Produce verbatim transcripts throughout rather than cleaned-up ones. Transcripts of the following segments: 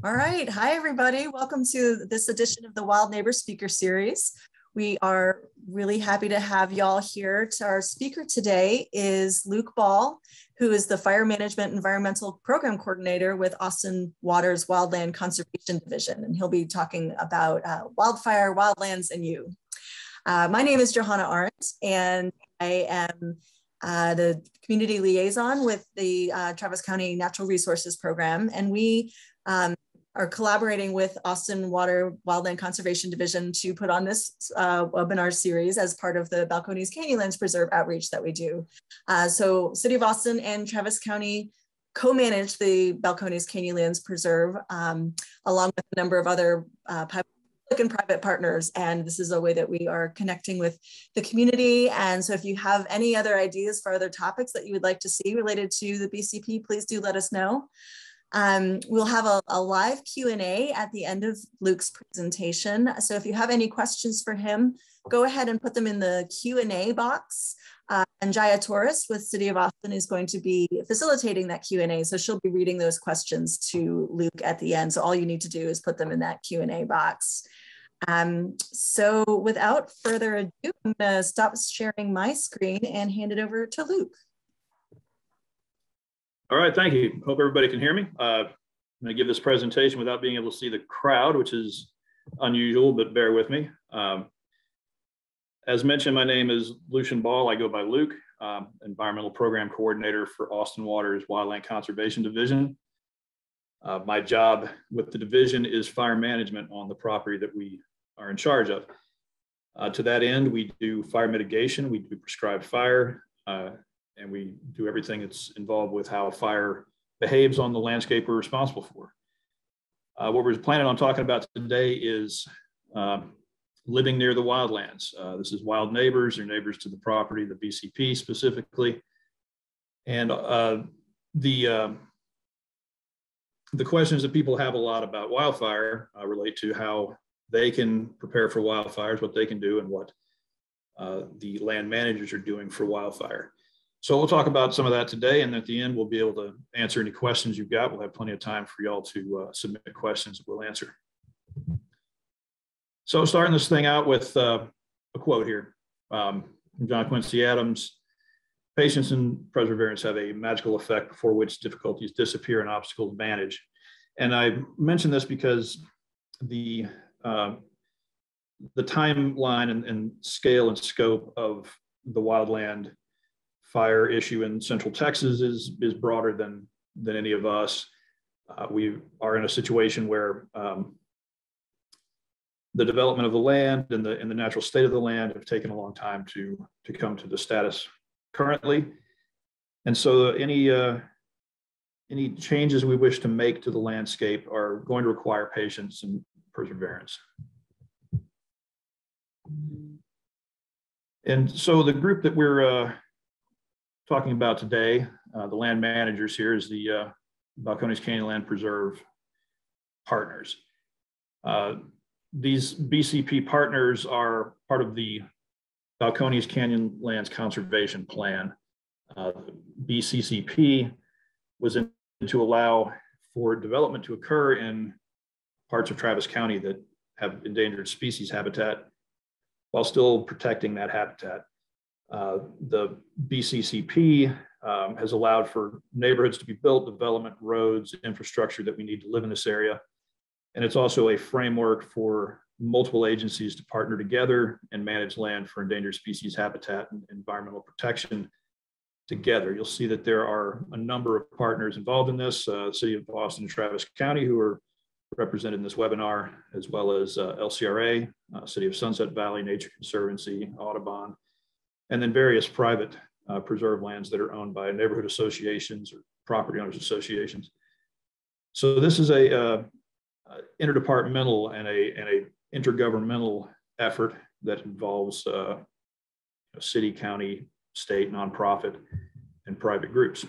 All right. Hi, everybody. Welcome to this edition of the Wild Neighbor Speaker Series. We are really happy to have y'all here. Our speaker today is Luke Ball, who is the Fire Management Environmental Program Coordinator with Austin Water's Wildland Conservation Division. And he'll be talking about uh, wildfire, wildlands, and you. Uh, my name is Johanna Arendt, and I am uh, the community liaison with the uh, Travis County Natural Resources Program. And we um, are collaborating with Austin Water Wildland Conservation Division to put on this uh, webinar series as part of the Balcones Canyonlands Preserve outreach that we do. Uh, so City of Austin and Travis County co-manage the Balcones Canyonlands Preserve um, along with a number of other uh, public and private partners. And this is a way that we are connecting with the community. And so if you have any other ideas for other topics that you would like to see related to the B C P, please do let us know. Um, we'll have a, a live Q and A at the end of Luke's presentation. So if you have any questions for him, go ahead and put them in the Q and A box. Uh, and Jaya Torres with City of Austin is going to be facilitating that Q and A. So she'll be reading those questions to Luke at the end. So all you need to do is put them in that Q and A box. Um, so without further ado, I'm gonna stop sharing my screen and hand it over to Luke. All right, thank you. Hope everybody can hear me. Uh, I'm going to give this presentation without being able to see the crowd, which is unusual, but bear with me. Um, as mentioned, my name is Lucian Ball. I go by Luke, um, Environmental Program Coordinator for Austin Water's Wildland Conservation Division. Uh, my job with the division is fire management on the property that we are in charge of. Uh, to that end, we do fire mitigation, we do prescribed fire, uh, and we do everything that's involved with how fire behaves on the landscape we're responsible for. Uh, what we're planning on talking about today is uh, living near the wildlands. Uh, this is wild neighbors, or neighbors to the property, the B C P specifically. And uh, the, uh, the questions that people have a lot about wildfire uh, relate to how they can prepare for wildfires, what they can do, and what uh, the land managers are doing for wildfire. So we'll talk about some of that today, and at the end, we'll be able to answer any questions you've got. We'll have plenty of time for y'all to uh, submit questions that we'll answer. So starting this thing out with uh, a quote here um, from John Quincy Adams: "Patience and perseverance have a magical effect before which difficulties disappear and obstacles vanish." And I mention this because the, uh, the timeline and, and scale and scope of the wildland fire issue in Central Texas is, is broader than, than any of us. Uh, we are in a situation where um, the development of the land and the, and the natural state of the land have taken a long time to, to come to the status currently. And so any, uh, any changes we wish to make to the landscape are going to require patience and perseverance. And so the group that we're uh, talking about today, uh, the land managers here, is the uh, Balcones Canyonlands Preserve partners. Uh, these B C P partners are part of the Balcones Canyonlands Conservation Plan. Uh, B C C P was in to allow for development to occur in parts of Travis County that have endangered species habitat while still protecting that habitat. Uh, the B C C P um, has allowed for neighborhoods to be built, development, roads, infrastructure that we need to live in this area. And it's also a framework for multiple agencies to partner together and manage land for endangered species habitat and environmental protection together. You'll see that there are a number of partners involved in this, uh, City of Austin and Travis County, who are represented in this webinar, as well as uh, L C R A, uh, City of Sunset Valley, Nature Conservancy, Audubon, and then various private uh, preserve lands that are owned by neighborhood associations or property owners associations. So this is a uh, uh, interdepartmental and a, and a intergovernmental effort that involves uh, city, county, state, nonprofit, and private groups.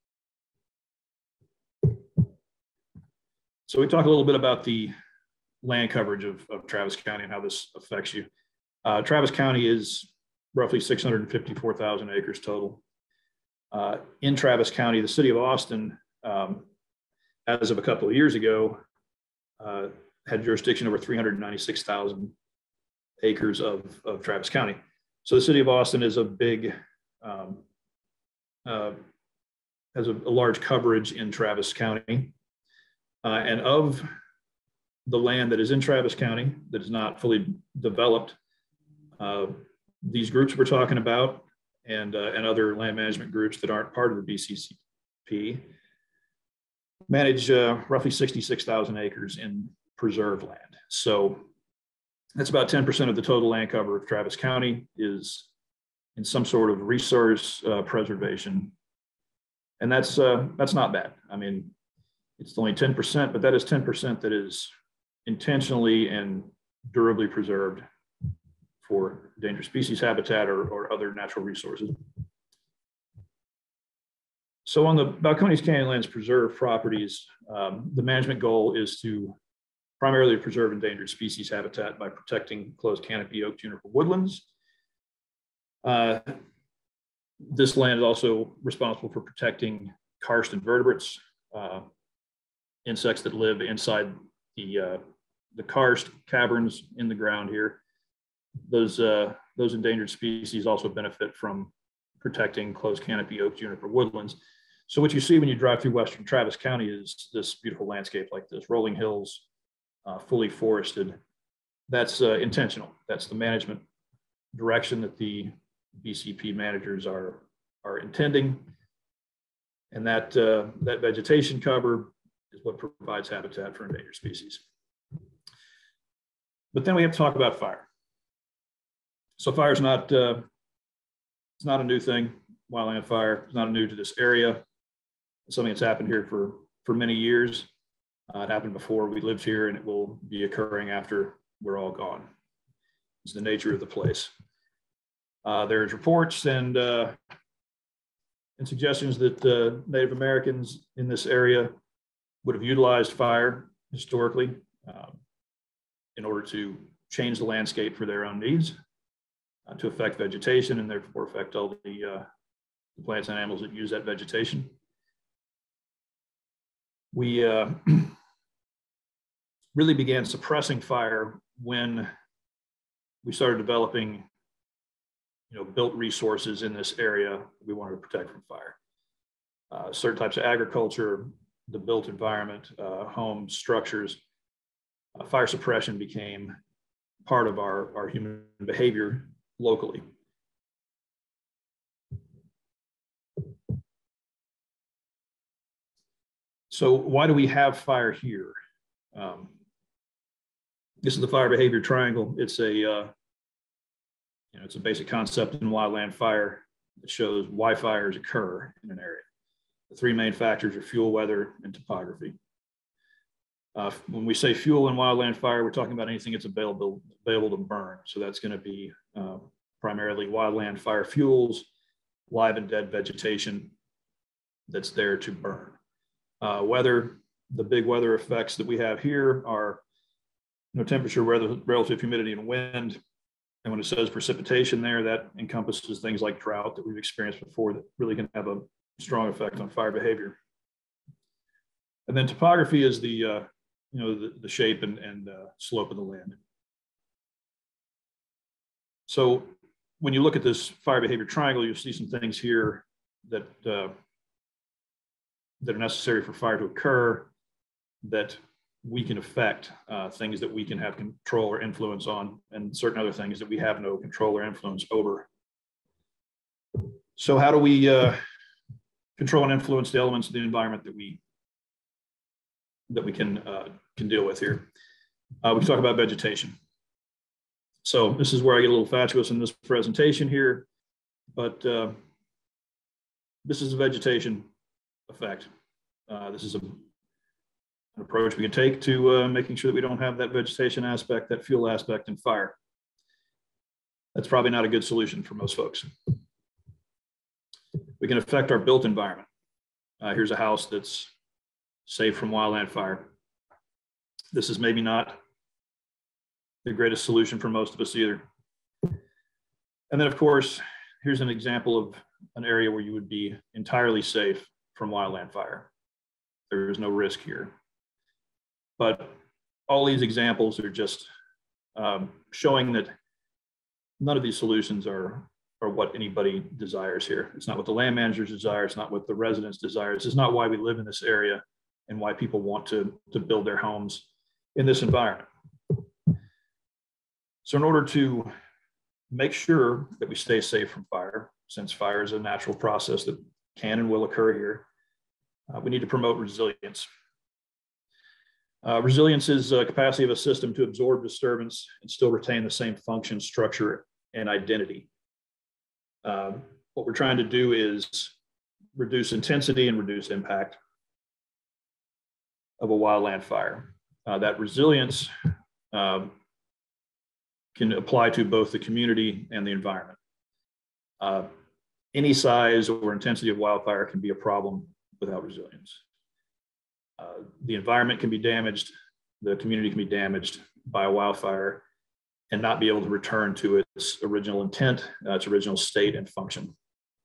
So we talk a little bit about the land coverage of, of Travis County and how this affects you. Uh, Travis County is roughly six hundred fifty-four thousand acres total. Uh, in Travis County, the City of Austin, um, as of a couple of years ago, uh, had jurisdiction over three hundred ninety-six thousand acres of, of Travis County. So the city of Austin is a big, um, uh, has a, a large coverage in Travis County. Uh, and of the land that is in Travis County that is not fully developed, uh, these groups we're talking about and, uh, and other land management groups that aren't part of the B C C P manage uh, roughly sixty-six thousand acres in preserve land. So that's about ten percent of the total land cover of Travis County is in some sort of resource uh, preservation. And that's, uh, that's not bad. I mean, it's only ten percent, but that is ten percent that is intentionally and durably preserved for endangered species habitat or, or other natural resources. So on the Balcones Canyonlands Preserve properties, um, the management goal is to primarily preserve endangered species habitat by protecting closed canopy oak juniper woodlands. Uh, this land is also responsible for protecting karst invertebrates, uh, insects that live inside the, uh, the karst caverns in the ground here. Those, uh, those endangered species also benefit from protecting closed canopy oak juniper woodlands. So what you see when you drive through western Travis County is this beautiful landscape like this, rolling hills, uh, fully forested. That's uh, intentional. That's the management direction that the B C P managers are, are intending. And that, uh, that vegetation cover is what provides habitat for endangered species. But then we have to talk about fire. So fire is not, uh, it's not a new thing. Wildland fire is not new to this area. It's something that's happened here for, for many years. Uh, it happened before we lived here, and it will be occurring after we're all gone. It's the nature of the place. Uh, there's reports and, uh, and suggestions that uh, Native Americans in this area would have utilized fire historically um, in order to change the landscape for their own needs, uh, to affect vegetation and therefore affect all the, uh, the plants and animals that use that vegetation. We uh, really began suppressing fire when we started developing, you know, built resources in this area we wanted to protect from fire. Uh, certain types of agriculture, the built environment, uh, homes, structures, uh, fire suppression became part of our, our human behavior locally. So why do we have fire here? Um, this is the fire behavior triangle. It's a, uh, you know, it's a basic concept in wildland fire that shows why fires occur in an area. The three main factors are fuel, weather, and topography. Uh, when we say fuel in wildland fire, we're talking about anything that's available, available to burn. So that's going to be uh, primarily wildland fire fuels, live and dead vegetation that's there to burn. Uh, weather, the big weather effects that we have here are, you know, temperature, weather, relative humidity, and wind. And when it says precipitation there, that encompasses things like drought that we've experienced before that really can have a strong effect on fire behavior. And then topography is the, uh, you know, the, the shape and, and uh, slope of the land. So when you look at this fire behavior triangle, you'll see some things here that, uh, that are necessary for fire to occur that we can affect, uh, things that we can have control or influence on, and certain other things that we have no control or influence over. So how do we uh, control and influence the elements of the environment that we that we can uh, can deal with here? Uh, we talk about vegetation. So this is where I get a little fatuous in this presentation here, but uh, this is a vegetation effect. Uh, this is a, an approach we can take to uh, making sure that we don't have that vegetation aspect, that fuel aspect in fire. That's probably not a good solution for most folks. We can affect our built environment. Uh, here's a house that's safe from wildland fire. This is maybe not the greatest solution for most of us either. And then of course, here's an example of an area where you would be entirely safe from wildland fire. There is no risk here. But all these examples are just um, showing that none of these solutions are, are what anybody desires here. It's not what the land managers desire. It's not what the residents desire. This is not why we live in this area and why people want to, to build their homes in this environment. So in order to make sure that we stay safe from fire, since fire is a natural process that can and will occur here, uh, we need to promote resilience. Uh, resilience is the capacity of a system to absorb disturbance and still retain the same function, structure, and identity. Uh, what we're trying to do is reduce intensity and reduce impact of a wildland fire. Uh, that resilience um, can apply to both the community and the environment. Uh, any size or intensity of wildfire can be a problem without resilience. Uh, the environment can be damaged, the community can be damaged by a wildfire and not be able to return to its original intent, uh, its original state and function.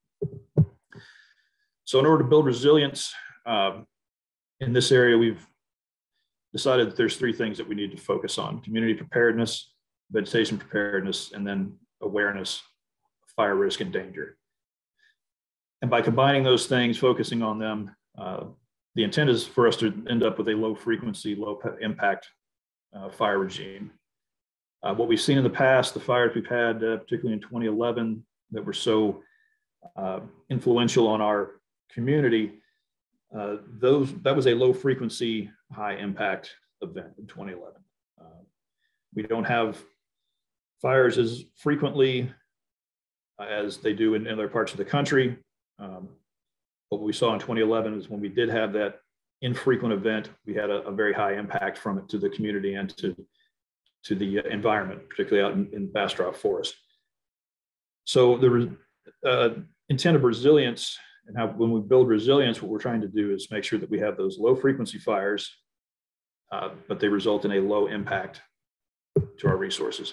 So in order to build resilience uh, in this area, we've decided that there's three things that we need to focus on: community preparedness, vegetation preparedness, and then awareness of fire risk and danger. And by combining those things, focusing on them, uh, the intent is for us to end up with a low frequency, low impact uh, fire regime. Uh, what we've seen in the past, the fires we've had, uh, particularly in twenty eleven, that were so uh, influential on our community, uh, those that was a low frequency, high impact event in twenty eleven. Uh, we don't have fires as frequently uh, as they do in, in other parts of the country. Um, what we saw in twenty eleven is when we did have that infrequent event, we had a, a very high impact from it to the community and to, to the environment, particularly out in, in Bastrop Forest. So the uh, intent of resilience, and how when we build resilience, what we're trying to do is make sure that we have those low frequency fires, uh, but they result in a low impact to our resources.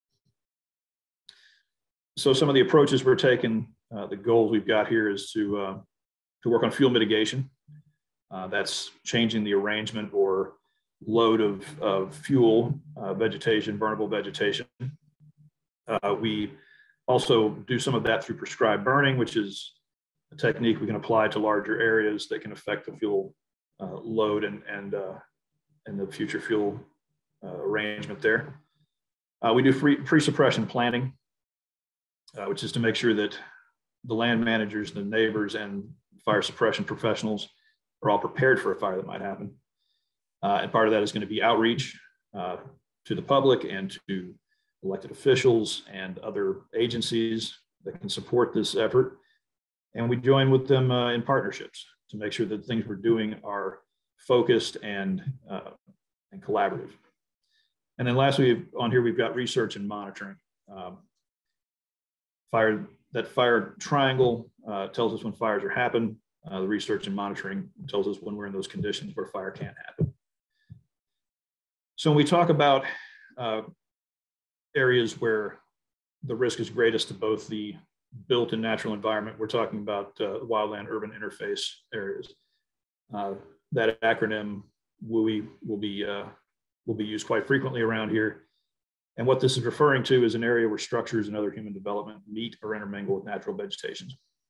So some of the approaches we're taking, uh, the goals we've got here is to, uh, to work on fuel mitigation. Uh, that's changing the arrangement or load of, of fuel, uh, vegetation, burnable vegetation. Uh, we also do some of that through prescribed burning, which is a technique we can apply to larger areas that can affect the fuel uh, load and, and, uh, and the future fuel uh, arrangement there. Uh, we do free, pre-suppression planning, uh, which is to make sure that the land managers, the neighbors, and fire suppression professionals are all prepared for a fire that might happen. Uh, and part of that is going to be outreach uh, to the public and to elected officials and other agencies that can support this effort. And we join with them uh, in partnerships to make sure that the things we're doing are focused and, uh, and collaborative. And then lastly, on here, we've got research and monitoring. Um, fire, that fire triangle uh, tells us when fires are happening. Uh, the research and monitoring tells us when we're in those conditions where fire can't happen. So when we talk about uh, areas where the risk is greatest to both the built and natural environment, we're talking about uh, wildland urban interface areas. Uh, that acronym will be, will, be, uh, will be used quite frequently around here. And what this is referring to is an area where structures and other human development meet or intermingle with natural vegetation.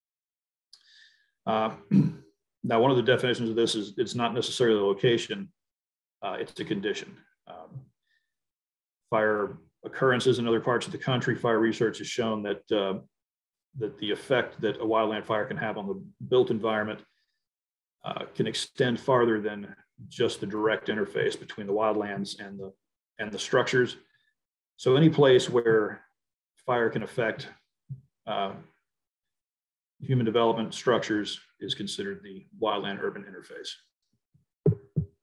Uh, now, one of the definitions of this is it's not necessarily the location, uh, it's a condition. Um, fire occurrences in other parts of the country, fire research has shown that, uh, that the effect that a wildland fire can have on the built environment uh, can extend farther than just the direct interface between the wildlands and the, and the structures. So any place where fire can affect uh, human development structures is considered the wildland urban interface.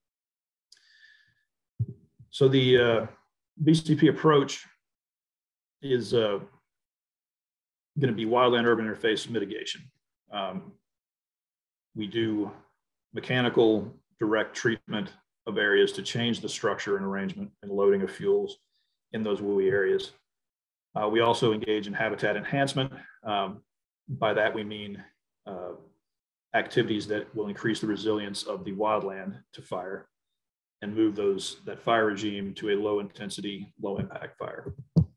So the uh, B C P approach is uh, going to be wildland urban interface mitigation. Um, we do mechanical direct treatment of areas to change the structure and arrangement and loading of fuels in those W U I areas. Uh, we also engage in habitat enhancement. Um, by that we mean uh, activities that will increase the resilience of the wildland to fire. and move those that fire regime to a low intensity, low impact fire.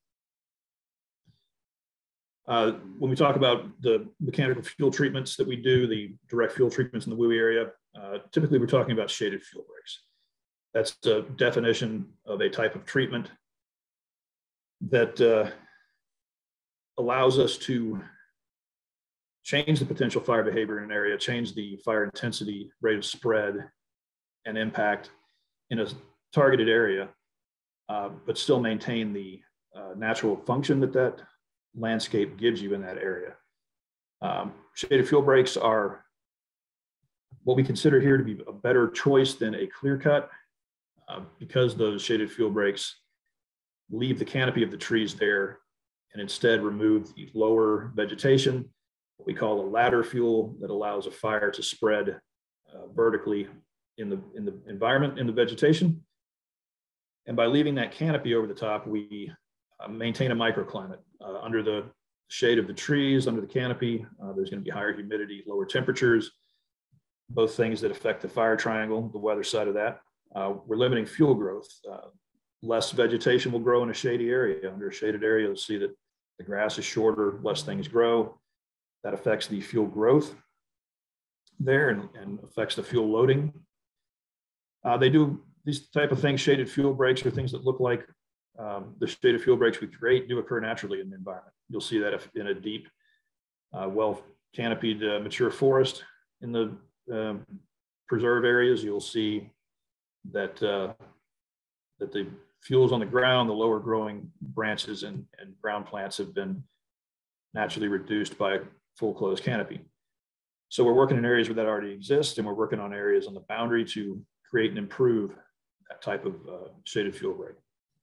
Uh, when we talk about the mechanical fuel treatments that we do, the direct fuel treatments in the W U I area, uh, typically we're talking about shaded fuel breaks. That's the definition of a type of treatment that uh, allows us to change the potential fire behavior in an area, change the fire intensity, rate of spread, and impact in a targeted area, uh, but still maintain the uh, natural function that that landscape gives you in that area. Um, shaded fuel breaks are what we consider here to be a better choice than a clear cut, uh, because those shaded fuel breaks leave the canopy of the trees there and instead remove the lower vegetation, what we call a ladder fuel that allows a fire to spread uh, vertically in the, in the environment, in the vegetation. And by leaving that canopy over the top, we uh, maintain a microclimate. Uh, under the shade of the trees, under the canopy, uh, there's going to be higher humidity, lower temperatures, both things that affect the fire triangle, the weather side of that. Uh, we're limiting fuel growth. Uh, less vegetation will grow in a shady area. Under a shaded area, you'll see that the grass is shorter, less things grow. That affects the fuel growth there and, and affects the fuel loading. Uh, they do these type of things, shaded fuel breaks are things that look like um, the shaded fuel breaks we create do occur naturally in the environment. You'll see that if in a deep, uh, well canopied uh, mature forest in the uh, preserve areas, you'll see that, uh, that the fuels on the ground, the lower growing branches and, and ground plants have been naturally reduced by a full closed canopy. So we're working in areas where that already exists, and we're working on areas on the boundary to create and improve that type of uh, shaded fuel break.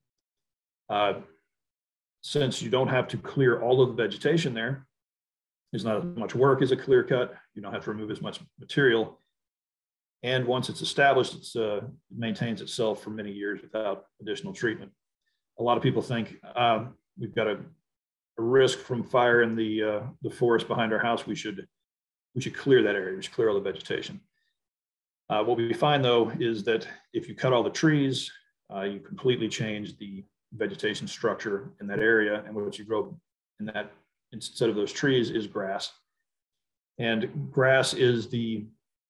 Uh, since you don't have to clear all of the vegetation there, there's not as much work as a clear cut. You don't have to remove as much material. And once it's established, it's, uh, it maintains itself for many years without additional treatment. A lot of people think uh, we've got a, a risk from fire in the, uh, the forest behind our house. We should, we should clear that area, we should clear all the vegetation. Uh, what we find though is that if you cut all the trees, uh, you completely change the vegetation structure in that area, and what you grow in that instead of those trees is grass. And grass is the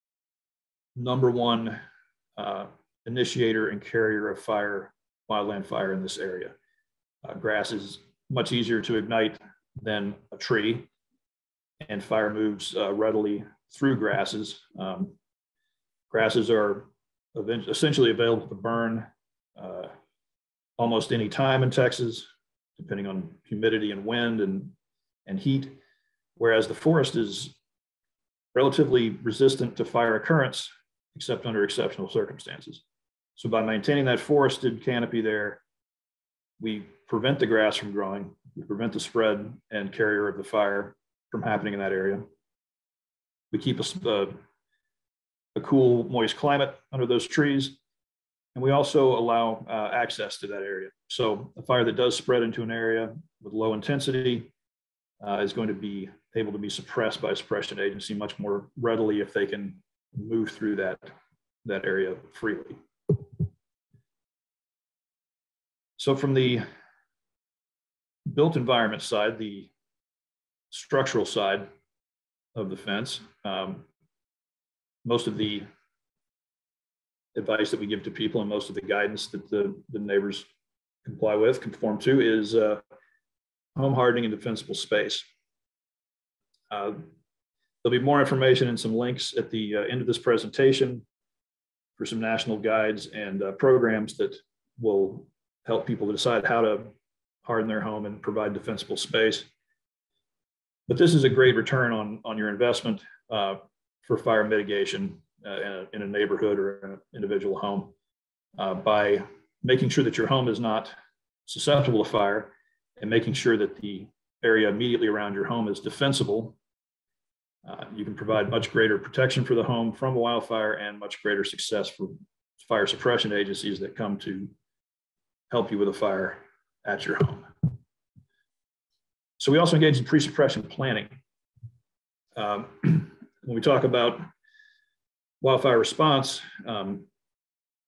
number one uh, initiator and carrier of fire, wildland fire in this area. Uh, grass is much easier to ignite than a tree, and fire moves uh, readily through grasses. Um, grasses are essentially available to burn uh, almost any time in Texas, depending on humidity and wind and, and heat, whereas the forest is relatively resistant to fire occurrence, except under exceptional circumstances. So by maintaining that forested canopy there, we prevent the grass from growing, we prevent the spread and carrier of the fire from happening in that area. We keep a, a, a cool, moist climate under those trees. And we also allow uh, access to that area. So a fire that does spread into an area with low intensity uh, is going to be able to be suppressed by a suppression agency much more readily if they can move through that, that area freely. So from the built environment side, the structural side of the fence, um, most of the advice that we give to people and most of the guidance that the, the neighbors comply with, conform to, is uh, home hardening and defensible space. Uh, there'll be more information and some links at the uh, end of this presentation for some national guides and uh, programs that will help people to decide how to harden their home and provide defensible space. But this is a great return on, on your investment uh, for fire mitigation uh, in, a, in a neighborhood or an individual home uh, by making sure that your home is not susceptible to fire and making sure that the area immediately around your home is defensible. Uh, you can provide much greater protection for the home from a wildfire and much greater success for fire suppression agencies that come to help you with a fire at your home. So we also engage in pre-suppression planning. Um, when we talk about wildfire response, um,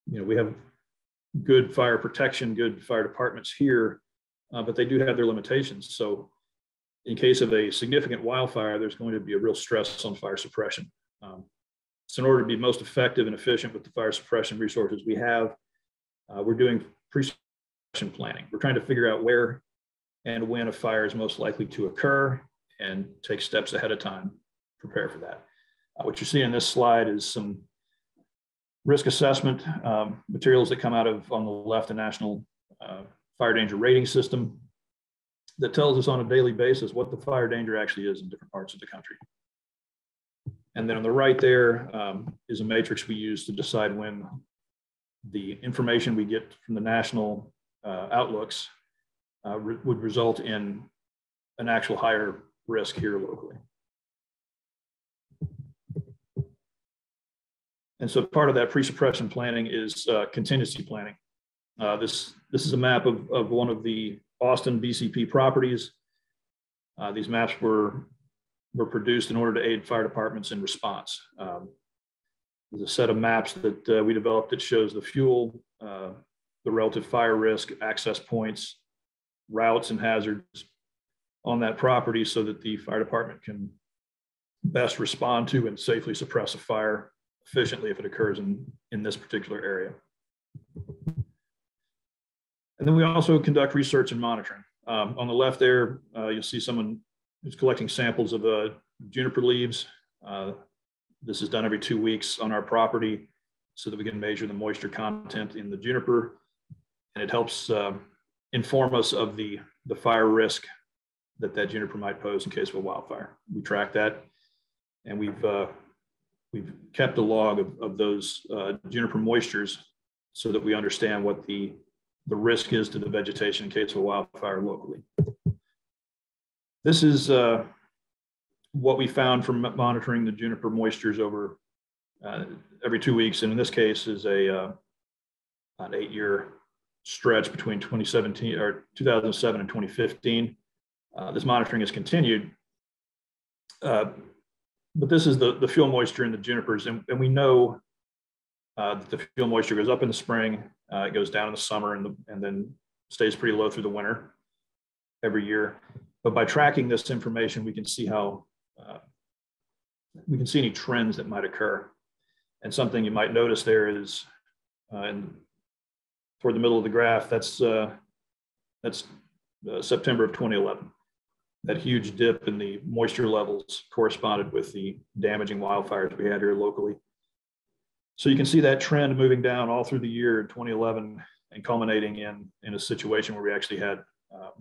you know, we have good fire protection, good fire departments here, uh, but they do have their limitations. So in case of a significant wildfire, there's going to be a real stress on fire suppression. Um, so in order to be most effective and efficient with the fire suppression resources we have, uh, we're doing pre-suppression planning. We're trying to figure out where and when a fire is most likely to occur and take steps ahead of time, prepare for that. Uh, what you see in this slide is some risk assessment um, materials that come out of, on the left, the National uh, Fire Danger Rating System that tells us on a daily basis what the fire danger actually is in different parts of the country. And then on the right there um, is a matrix we use to decide when the information we get from the national uh, outlooks uh, re would result in an actual higher risk here locally. And so part of that pre-suppression planning is uh, contingency planning. Uh, this, this is a map of, of one of the Austin B C P properties. Uh, these maps were, were produced in order to aid fire departments in response. Um, there's a set of maps that uh, we developed that shows the fuel, uh, the relative fire risk, access points, routes and hazards on that property so that the fire department can best respond to and safely suppress a fire efficiently if it occurs in, in this particular area. And then we also conduct research and monitoring. Um, on the left there, uh, you'll see someone who's collecting samples of uh, juniper leaves. Uh, this is done every two weeks on our property so that we can measure the moisture content in the juniper. And it helps uh, inform us of the, the fire risk that that juniper might pose in case of a wildfire. We track that, and we've, uh, we've kept a log of, of those uh, juniper moistures so that we understand what the the risk is to the vegetation in case of a wildfire locally. This is uh, what we found from monitoring the juniper moistures over uh, every two weeks. And in this case is a uh, an eight year stretch between twenty seventeen or two thousand seven and twenty fifteen. Uh, this monitoring has continued. Uh, but this is the, the fuel moisture in the junipers. And, and we know uh, that the fuel moisture goes up in the spring. Uh, it goes down in the summer and, the, and then stays pretty low through the winter every year. But by tracking this information, we can see how, uh, we can see any trends that might occur. And something you might notice there is, uh, in, toward the middle of the graph, that's, uh, that's uh, September of twenty eleven. That huge dip in the moisture levels corresponded with the damaging wildfires we had here locally. So you can see that trend moving down all through the year in twenty eleven and culminating in, in a situation where we actually had um,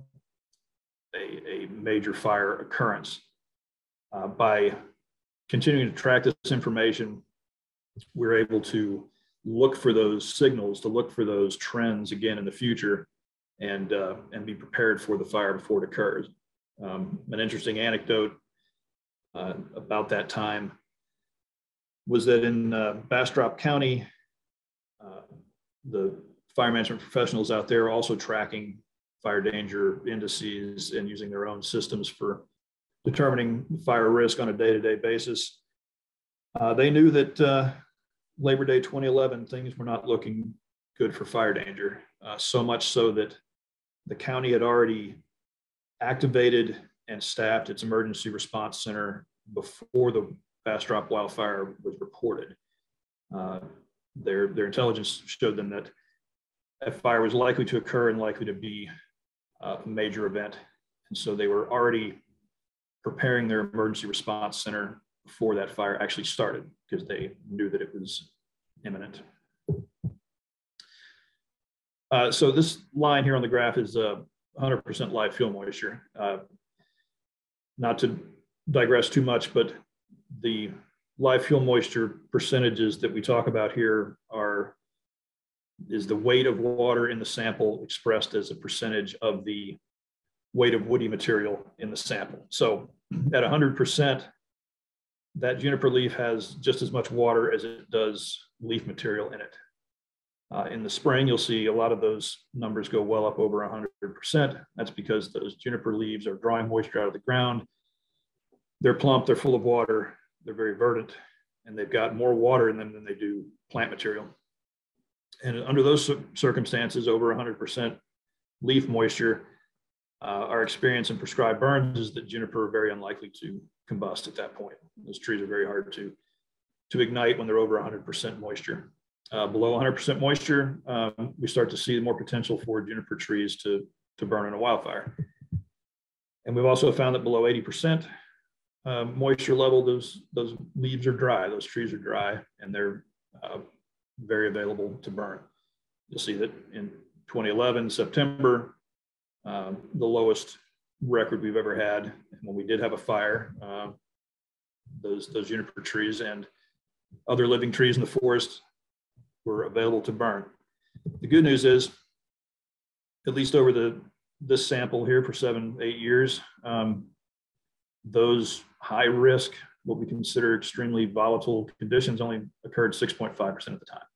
a, a major fire occurrence. Uh, by continuing to track this information, we're able to look for those signals, to look for those trends again in the future and, uh, and be prepared for the fire before it occurs. Um, an interesting anecdote uh, about that time was that in uh, Bastrop County, uh, the fire management professionals out there are also tracking fire danger indices and using their own systems for determining fire risk on a day-to-day basis. Uh, they knew that uh, Labor Day twenty eleven, things were not looking good for fire danger, uh, so much so that the county had already activated and staffed its emergency response center before the Bastrop wildfire was reported. Uh, their, their intelligence showed them that a fire was likely to occur and likely to be a major event. And so they were already preparing their emergency response center before that fire actually started because they knew that it was imminent. Uh, so this line here on the graph is uh, one hundred percent live fuel moisture. Uh, not to digress too much, but the live fuel moisture percentages that we talk about here are is the weight of water in the sample expressed as a percentage of the weight of woody material in the sample. So at one hundred percent, that juniper leaf has just as much water as it does leaf material in it. Uh, in the spring, you'll see a lot of those numbers go well up over one hundred percent. That's because those juniper leaves are drawing moisture out of the ground. They're plump, they're full of water, they're very verdant, and they've got more water in them than they do plant material. And under those circumstances, over one hundred percent leaf moisture, uh, our experience in prescribed burns is that juniper are very unlikely to combust at that point. Those trees are very hard to, to ignite when they're over one hundred percent moisture. Uh, below one hundred percent moisture, um, we start to see more potential for juniper trees to, to burn in a wildfire. And we've also found that below eighty percent uh, moisture level, those, those leaves are dry, those trees are dry, and they're uh, very available to burn. You'll see that in twenty eleven, September, um, the lowest record we've ever had. And when we did have a fire, uh, those, those juniper trees and other living trees in the forest were available to burn. The good news is, at least over the this sample here for seven, eight years, um, those high risk, what we consider extremely volatile conditions only occurred six point five percent of the time.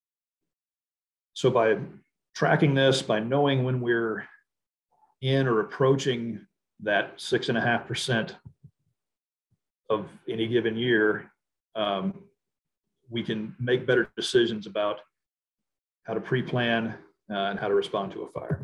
So by tracking this, by knowing when we're in or approaching that six and a half percent of any given year, um, we can make better decisions about how to pre-plan uh, and how to respond to a fire.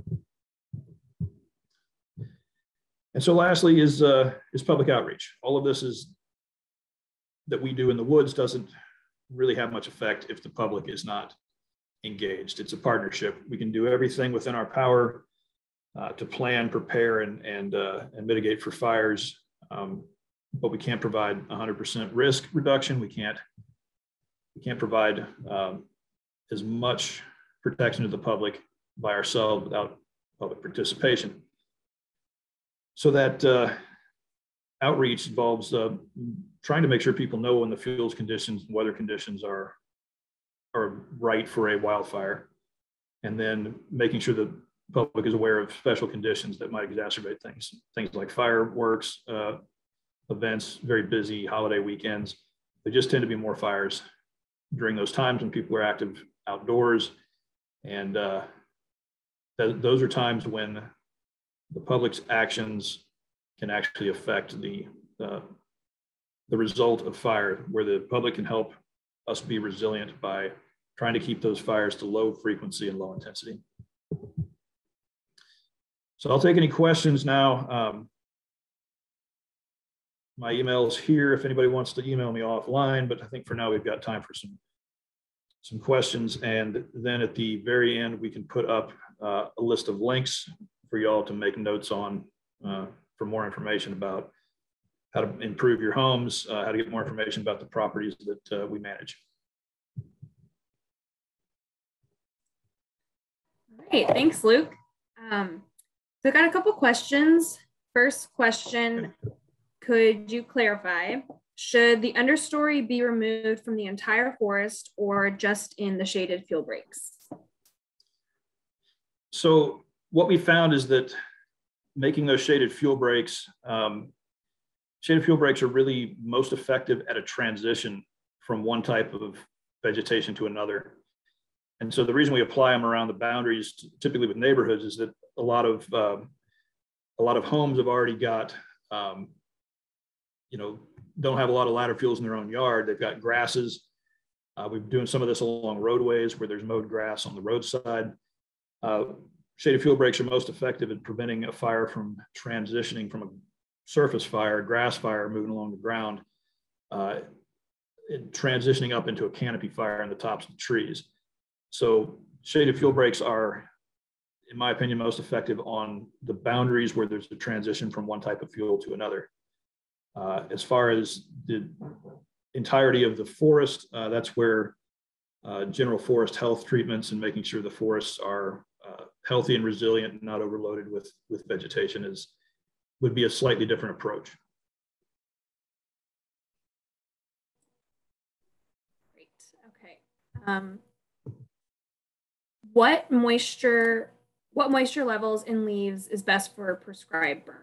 And so lastly is, uh, is public outreach. All of this is that we do in the woods doesn't really have much effect if the public is not engaged. It's a partnership. We can do everything within our power uh, to plan, prepare, and, and, uh, and mitigate for fires, um, but we can't provide one hundred percent risk reduction. We can't, we can't provide um, as much protection to the public by ourselves without public participation. So that uh, outreach involves uh, trying to make sure people know when the fuels conditions and weather conditions are, are right for a wildfire, and then making sure the public is aware of special conditions that might exacerbate things, things like fireworks, uh, events, very busy holiday weekends. There just tend to be more fires during those times when people are active outdoors. And uh, th those are times when the public's actions can actually affect the, uh, the result of fire, where the public can help us be resilient by trying to keep those fires to low frequency and low intensity. So I'll take any questions now. Um, my email is here if anybody wants to email me offline, but I think for now we've got time for some, some questions. And then at the very end, we can put up uh, a list of links for y'all to make notes on uh, for more information about how to improve your homes, uh, how to get more information about the properties that uh, we manage. All right, thanks, Luke. Um, so I got a couple questions. First question, could you clarify, should the understory be removed from the entire forest or just in the shaded fuel breaks? So what we found is that making those shaded fuel breaks, um, shaded fuel breaks are really most effective at a transition from one type of vegetation to another. And so the reason we apply them around the boundaries, typically with neighborhoods, is that a lot of um, a lot of homes have already got, um, you know, don't have a lot of ladder fuels in their own yard. They've got grasses. Uh, we're doing some of this along roadways where there's mowed grass on the roadside. Uh, shaded fuel breaks are most effective at preventing a fire from transitioning from a surface fire, a grass fire moving along the ground, uh, and transitioning up into a canopy fire in the tops of the trees. So shaded fuel breaks are, in my opinion, most effective on the boundaries where there's a transition from one type of fuel to another. Uh, as far as the entirety of the forest, uh, that's where uh, general forest health treatments and making sure the forests are uh, healthy and resilient and not overloaded with, with vegetation is, would be a slightly different approach. Great, okay. Um, what moisture, what moisture levels in leaves is best for prescribed burns?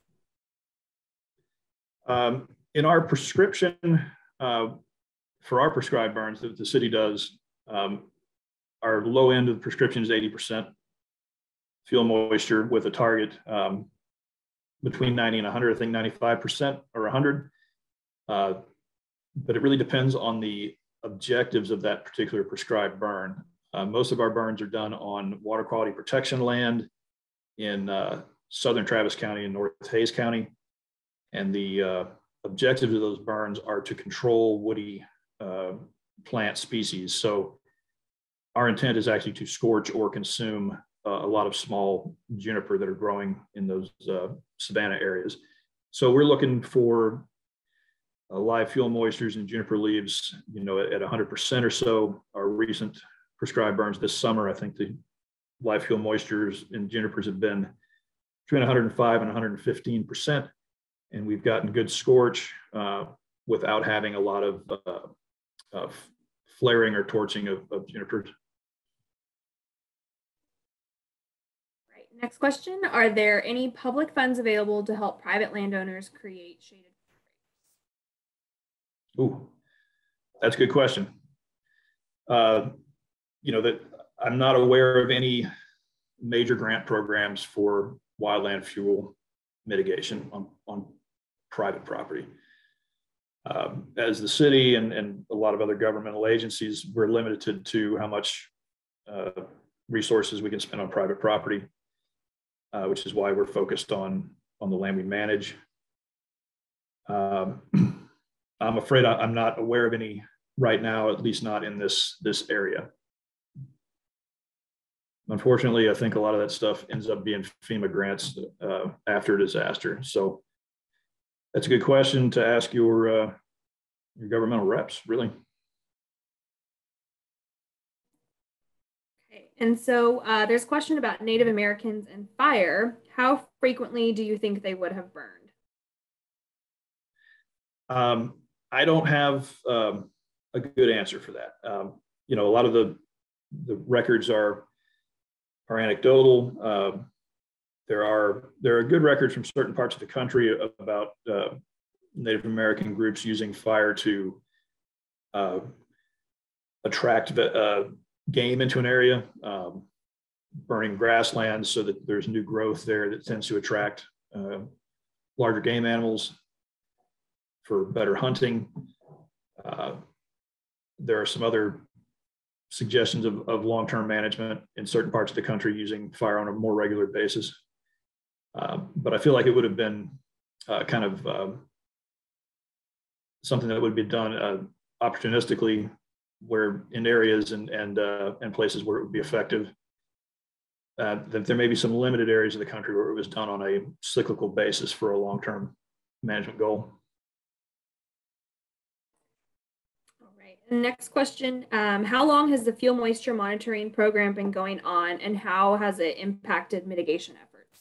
Um, in our prescription, uh, for our prescribed burns that the city does, um, our low end of the prescription is eighty percent fuel moisture with a target um, between ninety and one hundred, I think ninety-five percent or one hundred. Uh, but it really depends on the objectives of that particular prescribed burn. Uh, most of our burns are done on water quality protection land in uh, southern Travis County and North Hays County. And the uh, objectives of those burns are to control woody uh, plant species. So our intent is actually to scorch or consume uh, a lot of small juniper that are growing in those uh, savanna areas. So we're looking for uh, live fuel moistures in juniper leaves, you know, at one hundred percent or so. Our recent prescribed burns this summer, I think the live fuel moistures in junipers have been between one hundred five and one hundred fifteen percent. And we've gotten good scorch uh, without having a lot of, uh, of flaring or torching of, of junipers. Right. Next question. Are there any public funds available to help private landowners create shaded? Ooh, that's a good question. Uh, you know, that I'm not aware of any major grant programs for wildland fuel mitigation on, on private property. Um, as the city and, and a lot of other governmental agencies, we're limited to how much uh, resources we can spend on private property, uh, which is why we're focused on, on the land we manage. Um, I'm afraid I, I'm not aware of any right now, at least not in this, this area. Unfortunately, I think a lot of that stuff ends up being FEMA grants uh, after a disaster. So that's a good question to ask your, uh, your governmental reps, really. Okay. And so uh, there's a question about Native Americans and fire. How frequently do you think they would have burned? Um, I don't have um, a good answer for that. Um, you know, a lot of the, the records are are anecdotal. Uh, there are there are good records from certain parts of the country about uh, Native American groups using fire to uh, attract uh, game into an area, um, burning grasslands so that there's new growth there that tends to attract uh, larger game animals for better hunting. Uh, there are some other suggestions of, of long-term management in certain parts of the country using fire on a more regular basis. Uh, but I feel like it would have been uh, kind of uh, something that would be done uh, opportunistically, where in areas and and uh, and places where it would be effective. Uh, that there may be some limited areas of the country where it was done on a cyclical basis for a long-term management goal. Next question, um, how long has the fuel moisture monitoring program been going on and how has it impacted mitigation efforts?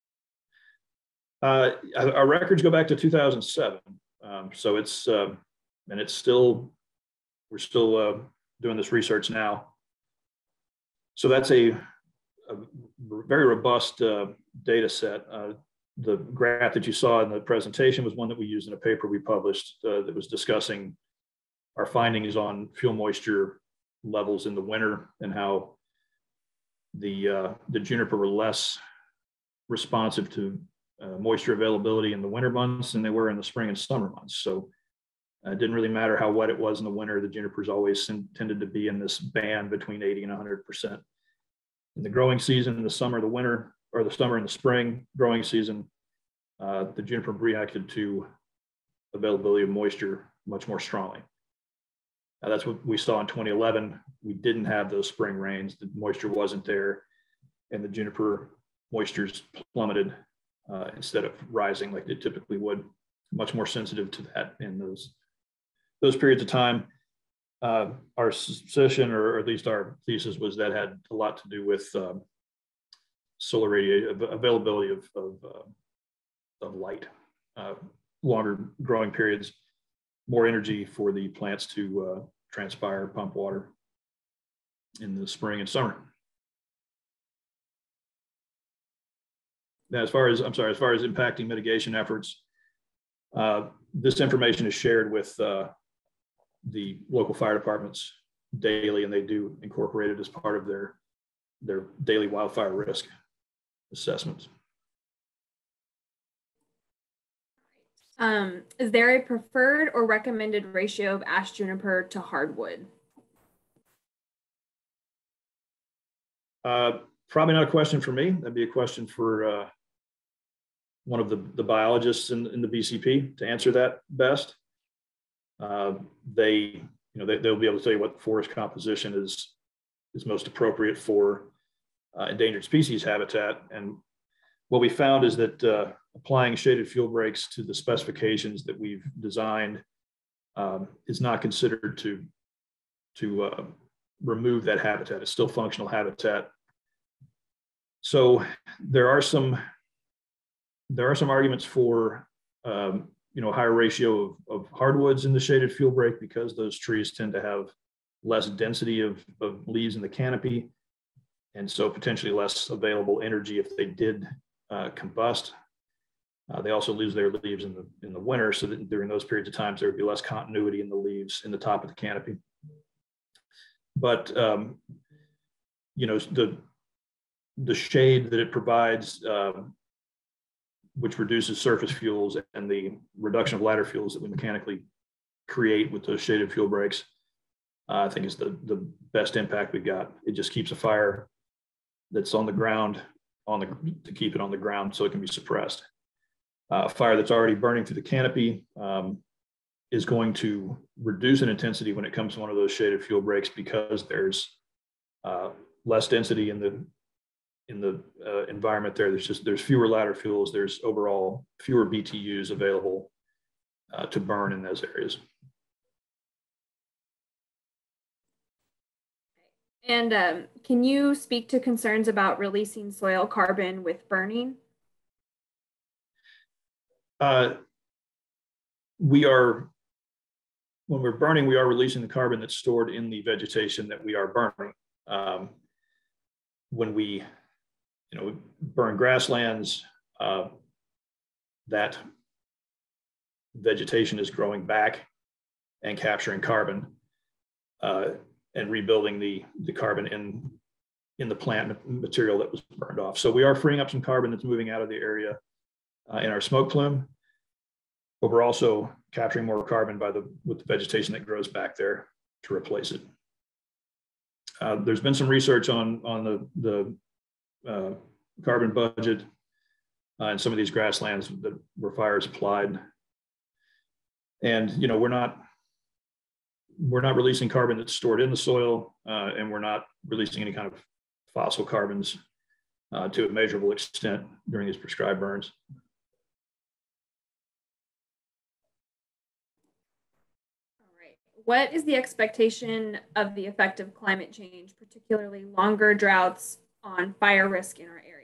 Uh, our records go back to two thousand seven. Um, so it's, uh, and it's still, we're still uh, doing this research now. So that's a, a very robust uh, data set. Uh, the graph that you saw in the presentation was one that we used in a paper we published uh, that was discussing our findings on fuel moisture levels in the winter and how the uh, the juniper were less responsive to uh, moisture availability in the winter months than they were in the spring and summer months. So uh, it didn't really matter how wet it was in the winter. The junipers always tended to be in this band between eighty and one hundred percent. In the growing season, in the summer, the winter, or the summer and the spring growing season, uh, the juniper reacted to availability of moisture much more strongly. Uh, that's what we saw in twenty eleven. We didn't have those spring rains. The moisture wasn't there, and the juniper moistures plummeted uh, instead of rising like they typically would. Much more sensitive to that in those those periods of time. Uh, our suspicion, or at least our thesis, was that had a lot to do with um, solar radiation availability of of, uh, of light, uh, longer growing periods, more energy for the plants to uh, transpire, pump water in the spring and summer. Now, as far as, I'm sorry, as far as impacting mitigation efforts, uh, this information is shared with uh, the local fire departments daily, and they do incorporate it as part of their, their daily wildfire risk assessments. Um, is there a preferred or recommended ratio of ash juniper to hardwood? Uh, probably not a question for me. That'd be a question for uh, one of the, the biologists in, in the B C P to answer that best. Uh, they, you know, they, they'll be able to tell you what forest composition is, is most appropriate for uh, endangered species habitat. And what we found is that uh, applying shaded fuel breaks to the specifications that we've designed um, is not considered to, to uh, remove that habitat. It's still functional habitat. So there are some, there are some arguments for um, you know, a higher ratio of, of hardwoods in the shaded fuel break because those trees tend to have less density of, of leaves in the canopy, and so potentially less available energy if they did uh, combust. Uh, they also lose their leaves in the in the winter, so that during those periods of times there would be less continuity in the leaves in the top of the canopy. But um, you know, the the shade that it provides, um, which reduces surface fuels, and the reduction of ladder fuels that we mechanically create with those shaded fuel breaks, uh, I think is the, the best impact we got. It just keeps a fire that's on the ground, on the to keep it on the ground so it can be suppressed. Uh, a fire that's already burning through the canopy um, is going to reduce in intensity when it comes to one of those shaded fuel breaks because there's uh, less density in the in the uh, environment there. There's just, there's fewer ladder fuels. There's overall fewer B T Us available uh, to burn in those areas. And um, can you speak to concerns about releasing soil carbon with burning? Uh, we are, when we're burning, we are releasing the carbon that's stored in the vegetation that we are burning. Um, when we You know, we burn grasslands, uh, that vegetation is growing back and capturing carbon uh, and rebuilding the, the carbon in, in the plant material that was burned off. So we are freeing up some carbon that's moving out of the area uh, in our smoke plume, but we're also capturing more carbon by the, with the vegetation that grows back there to replace it. Uh, there's been some research on, on the, the Uh, carbon budget uh, in some of these grasslands that where fires applied, and you know we're not we're not releasing carbon that's stored in the soil, uh, and we're not releasing any kind of fossil carbons uh, to a measurable extent during these prescribed burns. All right. What is the expectation of the effect of climate change, particularly longer droughts, on fire risk in our area?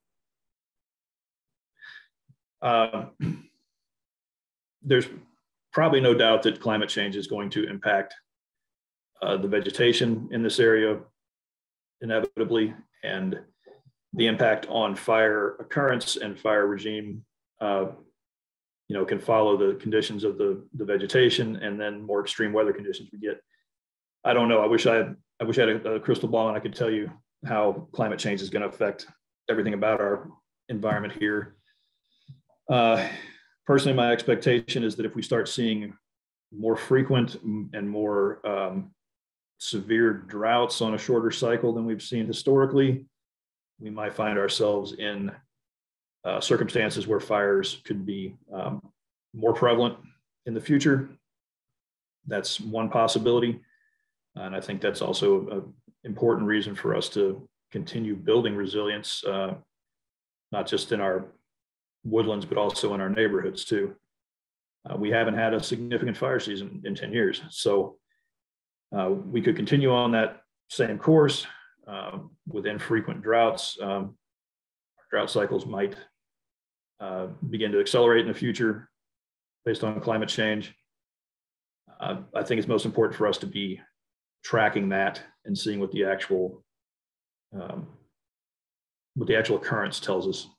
Uh, there's probably no doubt that climate change is going to impact uh, the vegetation in this area inevitably, and the impact on fire occurrence and fire regime, uh, you know, can follow the conditions of the, the vegetation and then more extreme weather conditions we get. I don't know. I wish I had, I wish I had a, a crystal ball and I could tell you how climate change is going to affect everything about our environment here. Uh, personally, my expectation is that if we start seeing more frequent and more um, severe droughts on a shorter cycle than we've seen historically, we might find ourselves in uh, circumstances where fires could be um, more prevalent in the future. That's one possibility. And I think that's also an important reason for us to continue building resilience, uh, not just in our woodlands, but also in our neighborhoods too. Uh, we haven't had a significant fire season in ten years. So uh, we could continue on that same course uh, with infrequent droughts. Um, drought cycles might uh, begin to accelerate in the future based on climate change. Uh, I think it's most important for us to be tracking that and seeing what the actual um, what the actual occurrence tells us.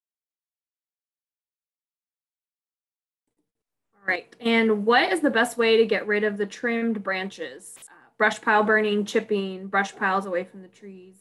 All right. And what is the best way to get rid of the trimmed branches? Uh, brush pile burning, chipping, brush piles away from the trees.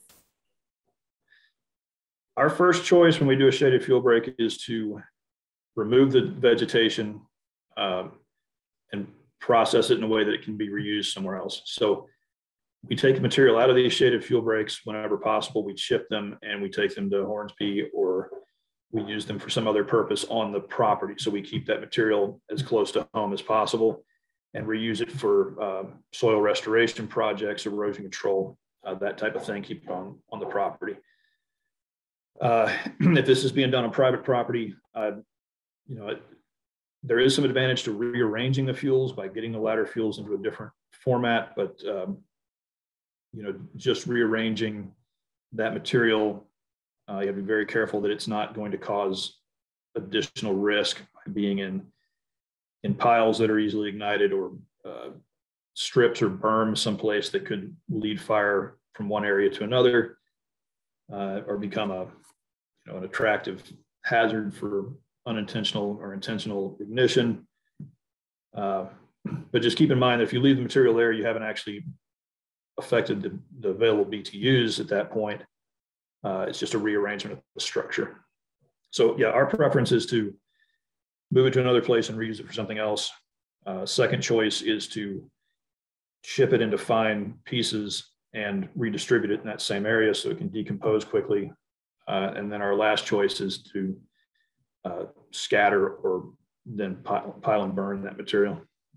Our first choice when we do a shaded fuel break is to remove the vegetation um, and process it in a way that it can be reused somewhere else. So we take the material out of these shaded fuel breaks whenever possible. We chip them and we take them to Hornsby, or we use them for some other purpose on the property. So we keep that material as close to home as possible and reuse it for uh, soil restoration projects, erosion control, uh, that type of thing, keep it on, on the property. Uh, if this is being done on private property, uh, you know, it, there is some advantage to rearranging the fuels by getting the ladder fuels into a different format, but um, you know, just rearranging that material, uh, you have to be very careful that it's not going to cause additional risk by being in in piles that are easily ignited, or uh, strips or berms someplace that could lead fire from one area to another, uh, or become a you know an attractive hazard for unintentional or intentional ignition. Uh, but just keep in mind that if you leave the material there, you haven't actually affected the, the available B T Us at that point. Uh, it's just a rearrangement of the structure. So yeah, our preference is to move it to another place and reuse it for something else. Uh, second choice is to ship it into fine pieces and redistribute it in that same area so it can decompose quickly. Uh, and then our last choice is to uh, scatter or then pile, pile and burn that material.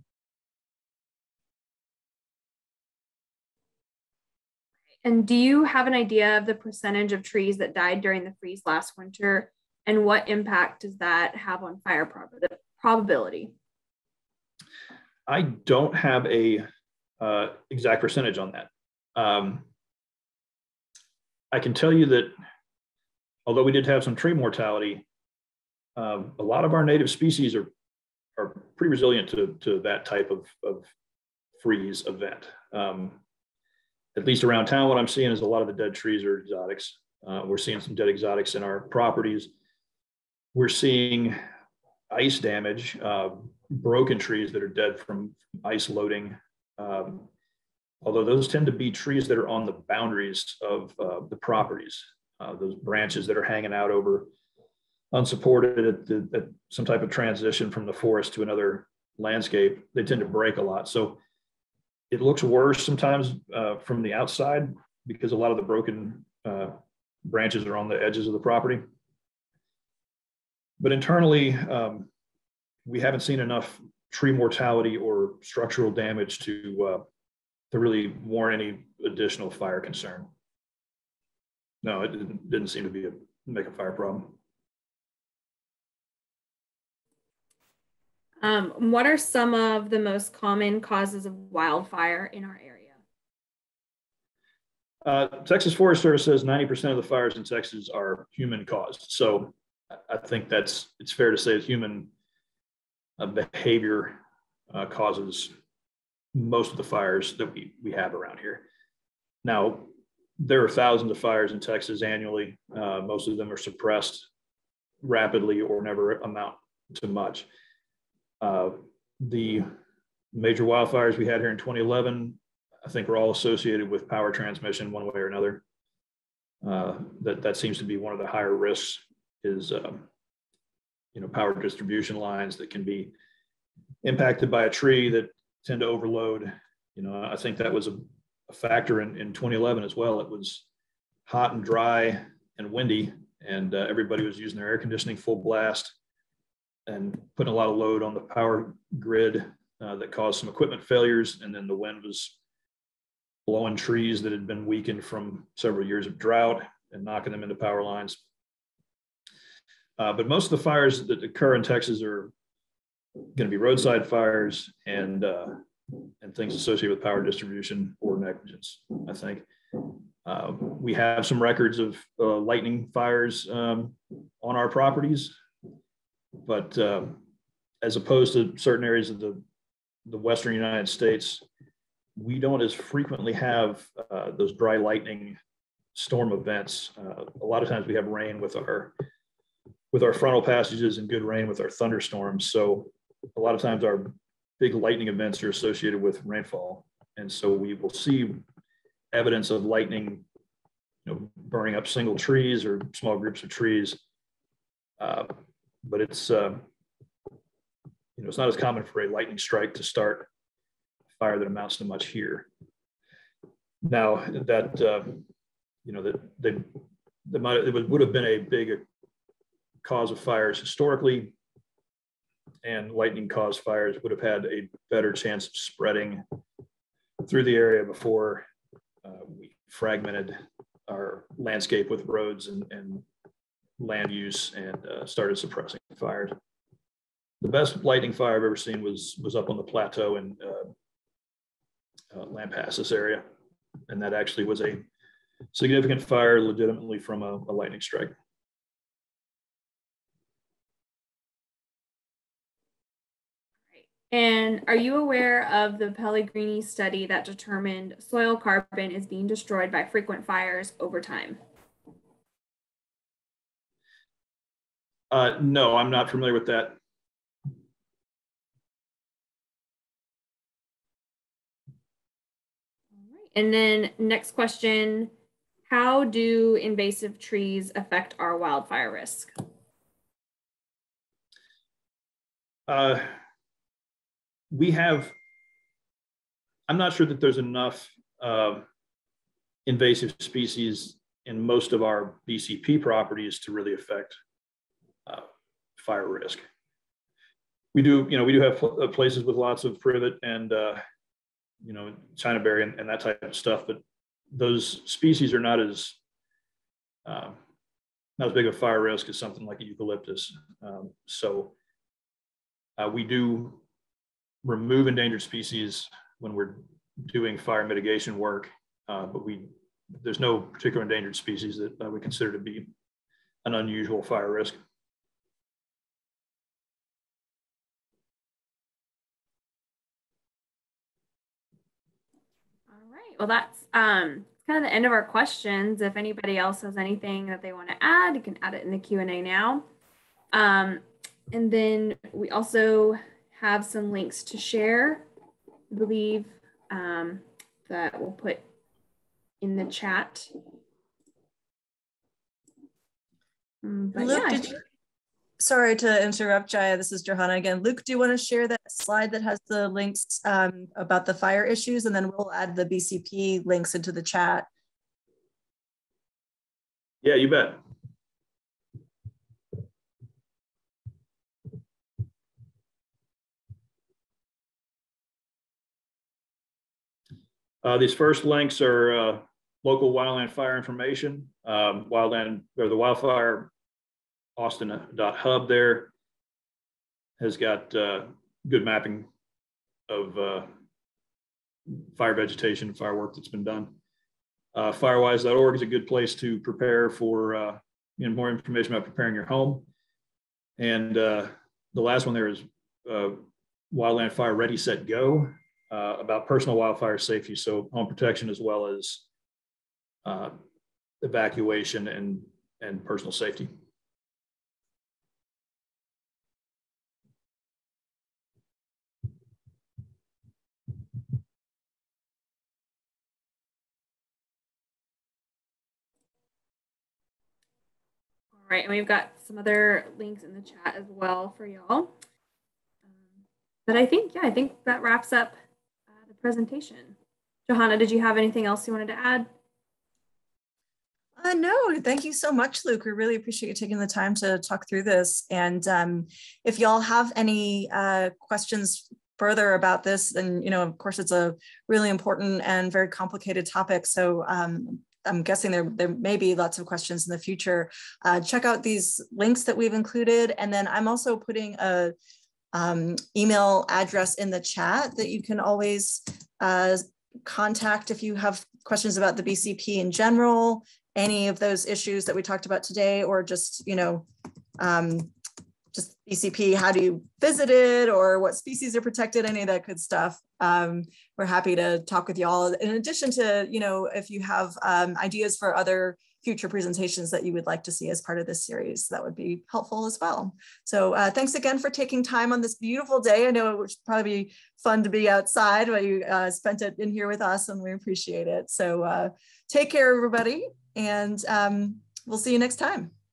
And do you have an idea of the percentage of trees that died during the freeze last winter, and what impact does that have on fire prob probability? I don't have a uh, exact percentage on that. Um, I can tell you that although we did have some tree mortality, um, a lot of our native species are, are pretty resilient to, to that type of, of freeze event. Um, At least around town, what I'm seeing is a lot of the dead trees are exotics. Uh, we're seeing some dead exotics in our properties. We're seeing ice damage, uh, broken trees that are dead from ice loading. Um, although those tend to be trees that are on the boundaries of uh, the properties. Uh, those branches that are hanging out over unsupported at, the, at some type of transition from the forest to another landscape, they tend to break a lot. So it looks worse sometimes uh, from the outside because a lot of the broken uh, branches are on the edges of the property. But internally, um, we haven't seen enough tree mortality or structural damage to, uh, to really warrant any additional fire concern. No, it didn't, didn't seem to be a, make a fire problem. Um, what are some of the most common causes of wildfire in our area? Uh, Texas Forest Service says ninety percent of the fires in Texas are human caused. So I think that's, it's fair to say that human uh, behavior uh, causes most of the fires that we, we have around here. Now, there are thousands of fires in Texas annually. Uh, most of them are suppressed rapidly or never amount to much. Uh, the major wildfires we had here in twenty eleven, I think were all associated with power transmission one way or another. Uh, that, that seems to be one of the higher risks is, um, you know, power distribution lines that can be impacted by a tree that tend to overload. You know, I think that was a, a factor in, in twenty eleven as well. It was hot and dry and windy, and uh, everybody was using their air conditioning full blast and putting a lot of load on the power grid uh, that caused some equipment failures. And then the wind was blowing trees that had been weakened from several years of drought and knocking them into power lines. Uh, but most of the fires that occur in Texas are going to be roadside fires and uh, and things associated with power distribution or negligence, I think. Uh, we have some records of uh, lightning fires um, on our properties, but uh, as opposed to certain areas of the, the Western United States, we don't as frequently have uh, those dry lightning storm events. Uh, a lot of times we have rain with our with our frontal passages and good rain with our thunderstorms. So a lot of times our big lightning events are associated with rainfall. And so we will see evidence of lightning, you know, burning up single trees or small groups of trees. Uh, but it's, uh, you know, it's not as common for a lightning strike to start a fire that amounts to much here. now that, uh, you know, that they, they might, it would, would have been a big cause of fires historically, and lightning caused fires would have had a better chance of spreading through the area before uh, we fragmented our landscape with roads and, and land use and uh, started suppressing fires. The best lightning fire I've ever seen was was up on the plateau in uh, uh, Lampasas area, and that actually was a significant fire, legitimately from a, a lightning strike. And are you aware of the Pellegrini study that determined soil carbon is being destroyed by frequent fires over time? Uh, no, I'm not familiar with that. And then next question, how do invasive trees affect our wildfire risk? Uh, we have, I'm not sure that there's enough uh, invasive species in most of our B C P properties to really affect uh, fire risk. We do, you know, we do have places with lots of privet and uh, you know, Chinaberry and, and that type of stuff, but those species are not as uh, not as big of a fire risk as something like eucalyptus. Um, so uh, we do remove endangered species when we're doing fire mitigation work, uh, but we there's no particular endangered species that uh, we consider to be an unusual fire risk. Well, that's um, kind of the end of our questions. If anybody else has anything that they want to add, you can add it in the Q and A now. Um, and then we also have some links to share, I believe, um, that we'll put in the chat. But Luke, yeah, did you, sorry to interrupt, Jaya. This is Johanna again. Luke, do you want to share that slide that has the links um, about the fire issues, and then we'll add the B C P links into the chat? Yeah, you bet. Uh, these first links are uh, local wildland fire information. Um, wildland, or the Wildfire Austin dot hub there has got uh, good mapping of uh, fire vegetation, fire work that's been done. Uh, firewise dot org is a good place to prepare for uh, you know, more information about preparing your home. And uh, the last one there is uh, Wildland Fire Ready, Set, Go, uh, about personal wildfire safety, so home protection as well as uh, evacuation and, and personal safety. all right, and we've got some other links in the chat as well for y'all. Um, but I think, yeah, I think that wraps up uh, the presentation. Johanna, did you have anything else you wanted to add? Uh, no, thank you so much, Luke. We really appreciate you taking the time to talk through this. And um, if y'all have any uh, questions further about this, then, you know, of course, it's a really important and very complicated topic. So um, I'm guessing there, there may be lots of questions in the future. Uh, check out these links that we've included. And then I'm also putting a um, email address in the chat that you can always uh, contact if you have questions about the B C P in general, any of those issues that we talked about today, or just, you know, um, just B C P, how do you visit it, or what species are protected, any of that good stuff. Um, we're happy to talk with y'all. In addition to, you know, if you have um, ideas for other future presentations that you would like to see as part of this series, that would be helpful as well. So uh, thanks again for taking time on this beautiful day. I know it would probably be fun to be outside, but you uh, spent it in here with us and we appreciate it. So uh, take care, everybody, and um, we'll see you next time.